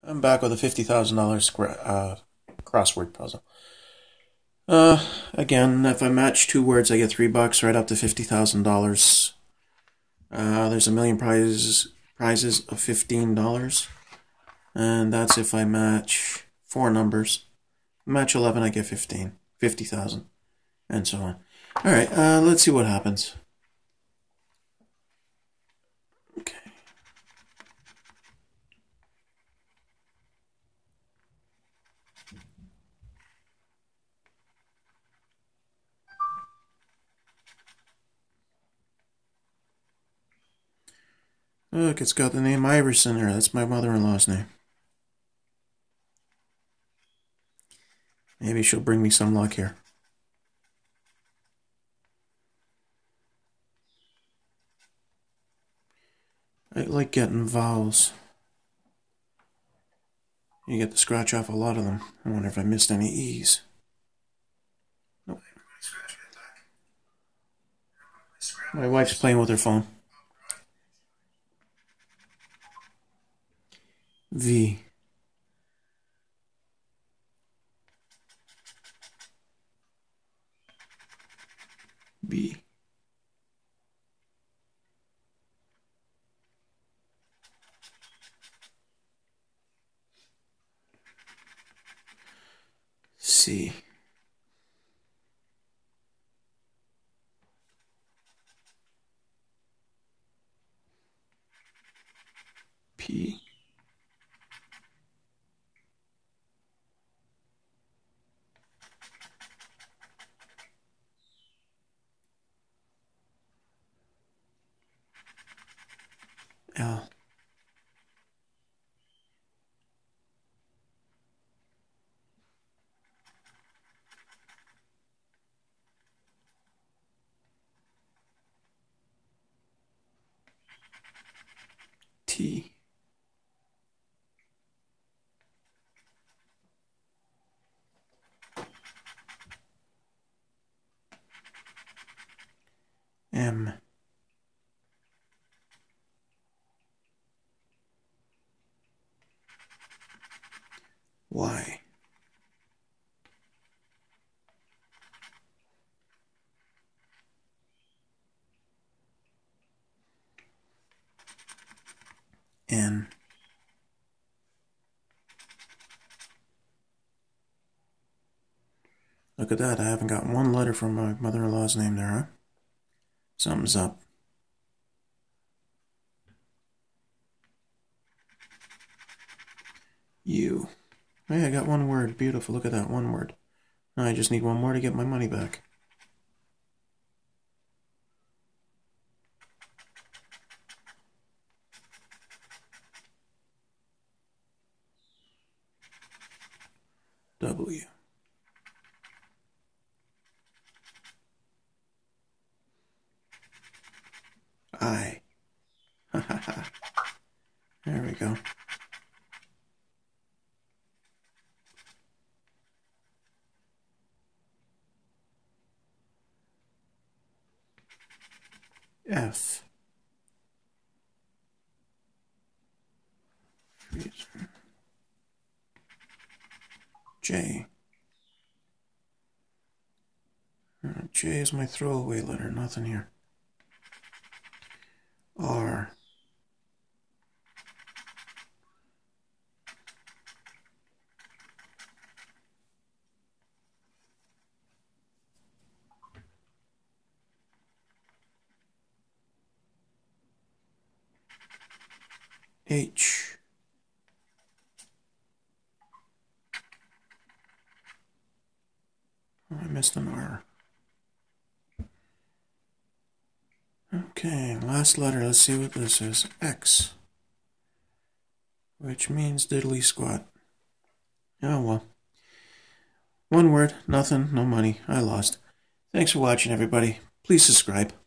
I'm back with a $50,000 crossword puzzle. Again, if I match two words, I get $3, right up to $50,000. There's a million prizes of $15, and that's if I match four numbers. Match 11, I get 50,000, and so on. All right, let's see what happens. Okay. Look, it's got the name Iris in there. That's my mother-in-law's name. Maybe she'll bring me some luck here. I like getting vowels. You get to scratch off a lot of them. I wonder if I missed any E's. Nope. My wife's playing with her phone. V. B. C. P. L. T. M. Y. N. Look at that, I haven't got one letter from my mother-in-law's name there, huh? Something's up. U. Hey, I got one word. Beautiful. Look at that, one word. Now I just need one more to get my money back. W. I. There we go. F. J. J is my throwaway letter, nothing here. R. H. Oh, I missed an R. Okay, last letter. Let's see what this is. X. Which means diddly squat. Oh well. One word, nothing, no money. I lost. Thanks for watching, everybody. Please subscribe.